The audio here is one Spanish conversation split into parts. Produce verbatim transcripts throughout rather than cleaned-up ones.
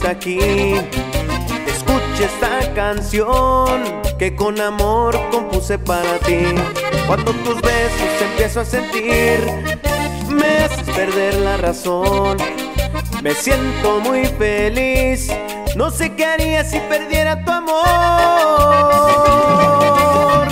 aquí. Escucha esta canción que con amor compuse para ti. Cuando tus besos empiezo a sentir, me haces perder la razón. Me siento muy feliz, no sé qué haría si perdiera tu amor.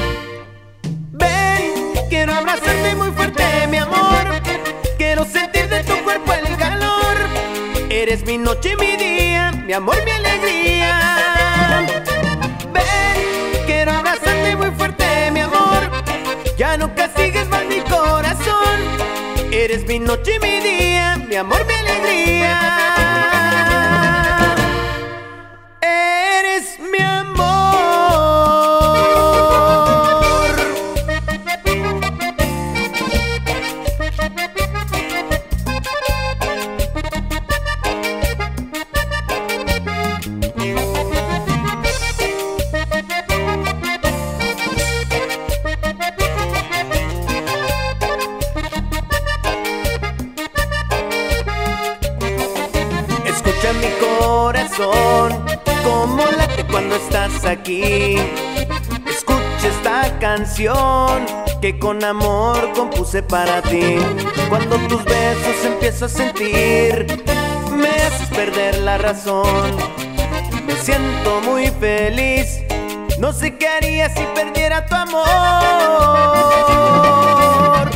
Ven, quiero abrazarte muy fuerte, mi amor. Quiero sentir de tu cuerpo el calor. Eres mi noche y mi día, mi amor, mi alegría. Ven, quiero abrazarte muy fuerte, mi amor. Ya no castigues más mi corazón. Eres mi noche y mi día, mi amor, mi alegría. Eres mi amor. Escucha mi corazón, como late cuando estás aquí. Escucha esta canción que con amor compuse para ti. Cuando tus besos empiezo a sentir, me haces perder la razón. Me siento muy feliz, no sé qué haría si perdiera tu amor.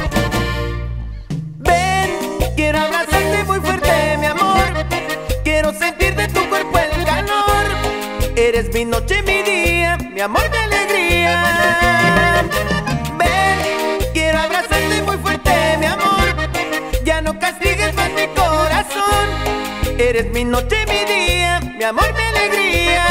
Ven, quiero abrazarte muy fuerte, mi amor. Quiero sentir de tu cuerpo el calor. Eres mi noche y mi día, mi amor, mi alegría. Ven, quiero abrazarte muy fuerte, mi amor. Ya no castigues más mi corazón. Eres mi noche y mi día, mi amor, mi alegría.